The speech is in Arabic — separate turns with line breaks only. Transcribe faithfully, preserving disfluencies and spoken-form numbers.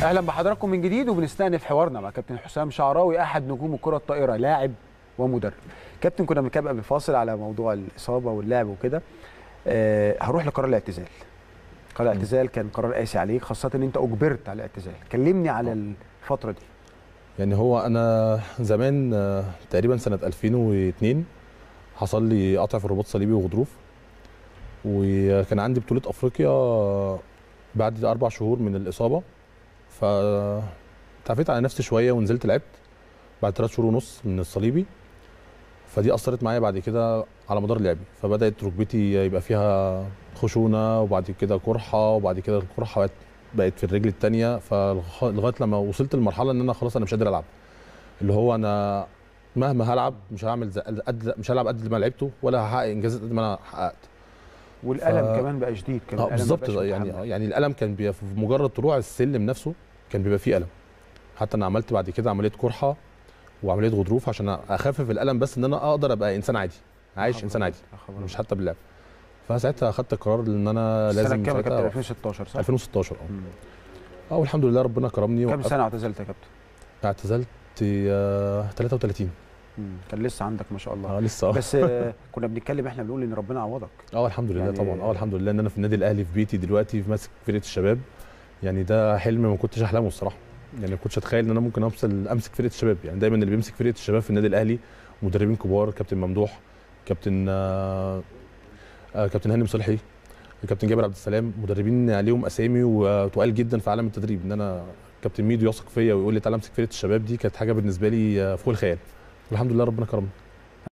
اهلا بحضراتكم من جديد، وبنستأنف حوارنا مع كابتن حسام شعراوي احد نجوم الكره الطائره، لاعب ومدرب. كابتن، كنا بنتكلم قبل الفاصل على موضوع الاصابه واللعب وكده. أه هروح لقرار الاعتزال. قرار الاعتزال كان قرار قاسي عليك، خاصه ان انت اجبرت على الاعتزال. كلمني على الفتره دي.
يعني هو انا زمان تقريبا سنه ألفين واثنين حصل لي قطع في الرباط الصليبي وغضروف، وكان عندي بطوله افريقيا بعد اربع شهور من الاصابه. فتعافيت على نفسي شويه ونزلت لعبت بعد ثلاث شهور ونص من الصليبي. فدي اثرت معايا بعد كده على مدار لعبي، فبدات ركبتي يبقى فيها خشونه، وبعد كده قرحه، وبعد كده القرحه بقت في الرجل الثانيه. فلغايه لما وصلت لمرحله ان انا خلاص انا مش قادر العب، اللي هو انا مهما هلعب مش هعمل قد مش هلعب قد ما لعبته، ولا هحقق انجازات قد ما انا حققت.
والالم ف... كمان بقى شديد كمان.
اه بالظبط، يعني يعني الالم كان بيبقى في مجرد طلوع السلم نفسه كان بيبقى فيه الم. حتى انا عملت بعد كده عمليه قرحه وعمليه غضروف عشان اخفف الالم، بس ان انا اقدر ابقى انسان عادي عايش انسان عادي مش حتى باللعب. فساعتها اخدت القرار ان انا لازم.
سنه كام يا كابتن؟ ألفين وستاشر صح؟
ألفين وستاشر اه. اه والحمد لله ربنا كرمني.
كام سنه اعتزلت يا كابتن؟
اعتزلت ثلاثة وثلاثين.
امم كان لسه عندك ما شاء الله.
اه لسه. اه
بس كنا بنتكلم احنا بنقول ان ربنا عوضك.
اه الحمد لله
يعني
طبعا. اه الحمد لله ان انا في النادي الاهلي في بيتي دلوقتي، في ماسك فرقه الشباب. يعني ده حلم ما كنتش احلمه الصراحه. يعني ما كنتش اتخيل ان انا ممكن اوصل امسك فرقه الشباب. يعني دايما اللي بيمسك فرقه الشباب في النادي الاهلي مدربين كبار، كابتن ممدوح، كابتن آه آه كابتن هاني مصلحي، كابتن جابر عبد السلام، مدربين عليهم اسامي وتقال جدا في عالم التدريب. ان انا كابتن ميدو يثق فيا ويقول لي تعالى امسك فرقه الشباب، دي كانت حاجه بالنسبه لي فوق الخيال. والحمد لله ربنا كرمني.